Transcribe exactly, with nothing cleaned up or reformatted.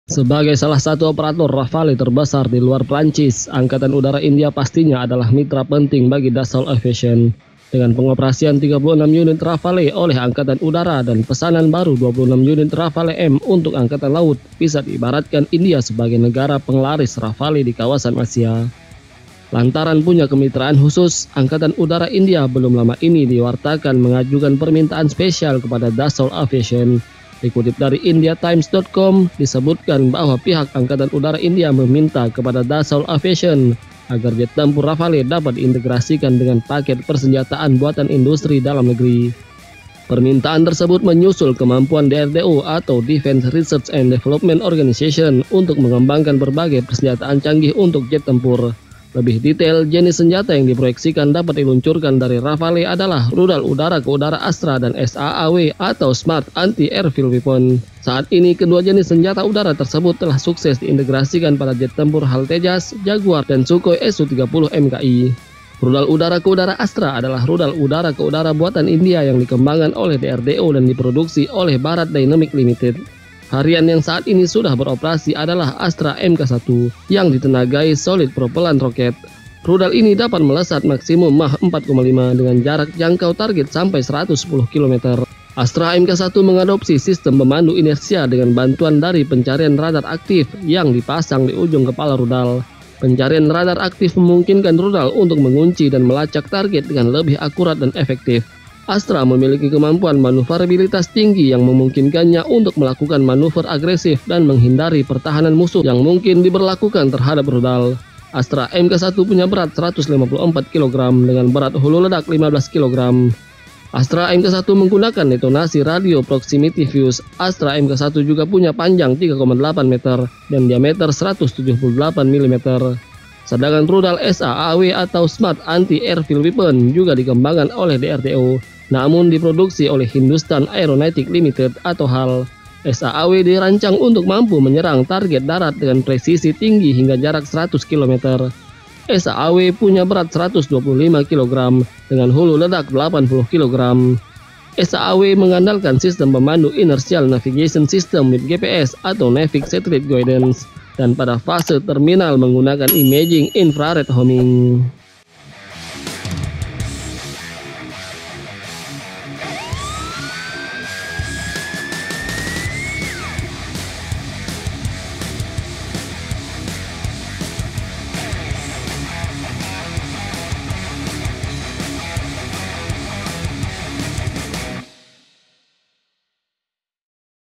Sebagai salah satu operator Rafale terbesar di luar Prancis, Angkatan Udara India pastinya adalah mitra penting bagi Dassault Aviation. Dengan pengoperasian tiga puluh enam unit Rafale oleh Angkatan Udara dan pesanan baru dua puluh enam unit Rafale M untuk Angkatan Laut, bisa diibaratkan India sebagai negara penglaris Rafale di kawasan Asia. Lantaran punya kemitraan khusus, Angkatan Udara India belum lama ini diwartakan mengajukan permintaan spesial kepada Dassault Aviation. Dikutip dari India Times dot com, disebutkan bahwa pihak Angkatan Udara India meminta kepada Dassault Aviation agar jet tempur Rafale dapat diintegrasikan dengan paket persenjataan buatan industri dalam negeri. Permintaan tersebut menyusul kemampuan D R D O atau Defense Research and Development Organization untuk mengembangkan berbagai persenjataan canggih untuk jet tempur. Lebih detail, jenis senjata yang diproyeksikan dapat diluncurkan dari Rafale adalah rudal udara ke udara Astra dan S A A W atau Smart Anti-Airfield Weapon. Saat ini, kedua jenis senjata udara tersebut telah sukses diintegrasikan pada jet tempur Hal Tejas, Jaguar, dan Sukhoi S U tiga puluh M K I. Rudal udara ke udara Astra adalah rudal udara ke udara buatan India yang dikembangkan oleh D R D O dan diproduksi oleh Bharat Dynamic Limited. Varian yang saat ini sudah beroperasi adalah Astra M K satu yang ditenagai solid propellant roket. Rudal ini dapat melesat maksimum Mach empat koma lima dengan jarak jangkau target sampai seratus sepuluh kilometer. Astra M K satu mengadopsi sistem pemandu inersia dengan bantuan dari pencarian radar aktif yang dipasang di ujung kepala rudal. Pencarian radar aktif memungkinkan rudal untuk mengunci dan melacak target dengan lebih akurat dan efektif. Astra memiliki kemampuan manuverabilitas tinggi yang memungkinkannya untuk melakukan manuver agresif dan menghindari pertahanan musuh yang mungkin diberlakukan terhadap rudal. Astra M K satu punya berat seratus lima puluh empat kilogram dengan berat hulu ledak lima belas kilogram. Astra M K satu menggunakan detonasi radio proximity fuse. Astra M K satu juga punya panjang tiga koma delapan meter dan diameter seratus tujuh puluh delapan milimeter. Sedangkan rudal S A A W atau Smart Anti-Airfield Weapon juga dikembangkan oleh D R D O, namun diproduksi oleh Hindustan Aeronautic Limited atau H A L. S A A W dirancang untuk mampu menyerang target darat dengan presisi tinggi hingga jarak seratus kilometer. S A A W punya berat seratus dua puluh lima kilogram dengan hulu ledak delapan puluh kilogram. S A A W mengandalkan sistem pemandu Inertial Navigation System with G P S atau Navic Satellite Guidance dan pada fase terminal menggunakan imaging infrared homing.